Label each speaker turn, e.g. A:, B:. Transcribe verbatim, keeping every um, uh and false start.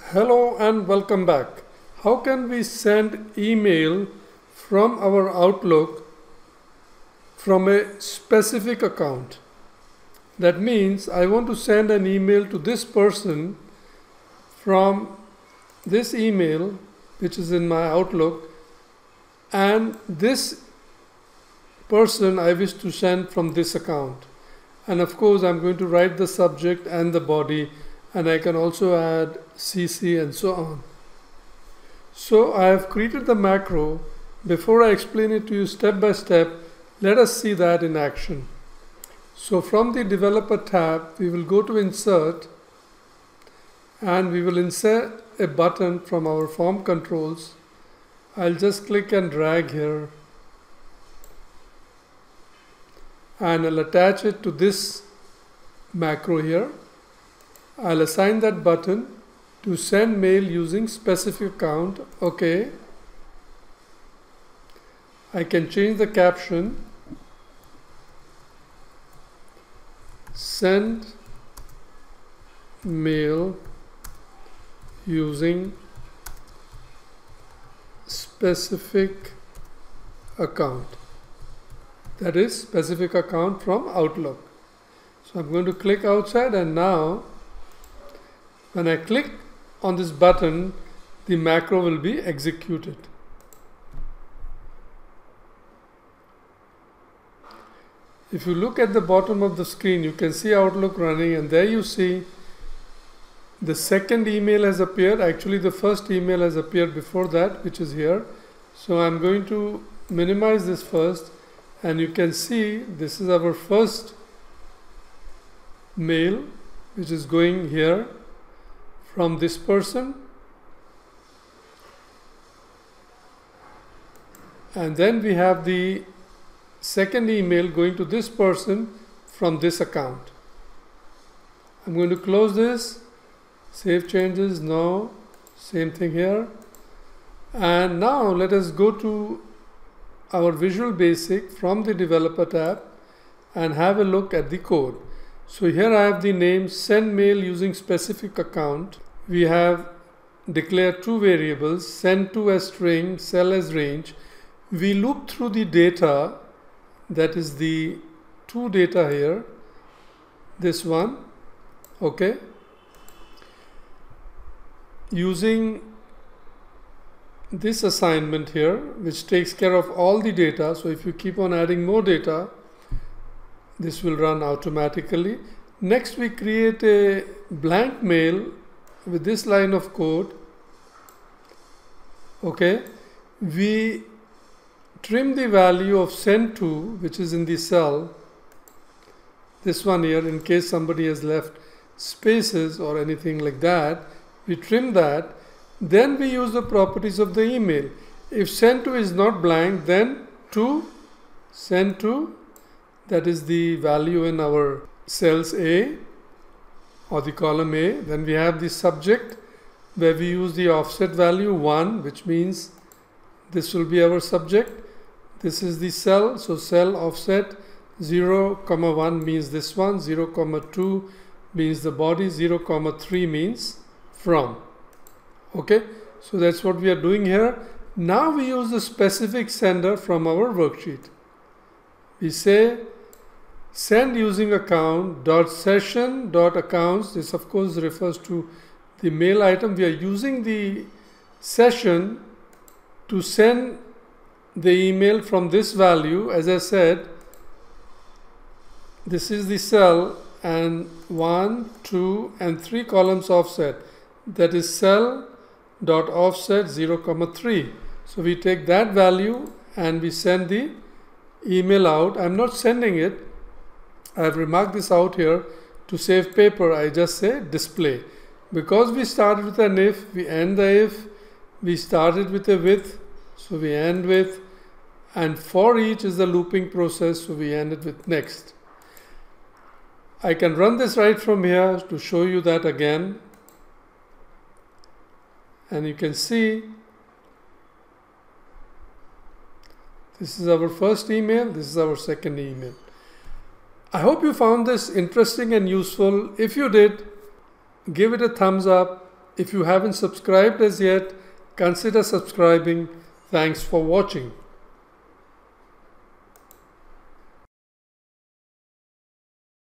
A: Hello and welcome back. How can we send email from our Outlook from a specific account? That means I want to send an email to this person from this email which is in my Outlook, and this person I wish to send from this account. And of course I'm going to write the subject and the body, and I can also add C C and so on. So I have created the macro. Before I explain it to you step by step, let us see that in action. So from the developer tab, we will go to insert, and we will insert a button from our form controls. I'll just click and drag here, and I'll attach it to this macro here. I'll assign that button to send mail using specific account. Okay. I can change the caption. Send mail using specific account. That is specific account from Outlook. So I'm going to click outside, and now when I click on this button, the macro will be executed. If you look at the bottom of the screen, you can see Outlook running, and there you see the second email has appeared. Actually, the first email has appeared before that, which is here. So I'm going to minimize this first, and you can see this is our first mail which is going here from this person, and then we have the second email going to this person from this account. I'm going to close this, save changes, no, same thing here. And now let us go to our Visual Basic from the Developer tab and have a look at the code. So here I have the name send mail using specific account. We have declared two variables, send to as string, cell as range. We loop through the data, that is the two data here, this one, okay, using this assignment here, which takes care of all the data. So if you keep on adding more data, this will run automatically. Next, we create a blank mail with this line of code. Okay, we trim the value of send to, which is in the cell, this one here, in case somebody has left spaces or anything like that. We trim that. Then we use the properties of the email. If send to is not blank, then to send to, that is the value in our cells A or the column A. Then we have the subject where we use the offset value one, which means this will be our subject. This is the cell, so cell offset zero comma one means this one, zero comma two means the body, zero comma three means from. Okay, so that's what we are doing here. Now we use the specific sender from our worksheet. We say send using account dot session dot accounts. This of course refers to the mail item. We are using the session to send the email from this value. As I said, this is the cell, and one, two, and three columns offset. That is cell dot offset zero comma three. So we take that value and we send the email out. I'm not sending it. I have remarked this out here to save paper. I just say display. Because we started with an if, we end the if. We started with a with, so we end with. And for each is the looping process, so we end it with next. I can run this right from here to show you that again. And you can see this is our first email, this is our second email. I hope you found this interesting and useful. If you did, give it a thumbs up, If you haven't subscribed as yet, consider subscribing. Thanks for watching.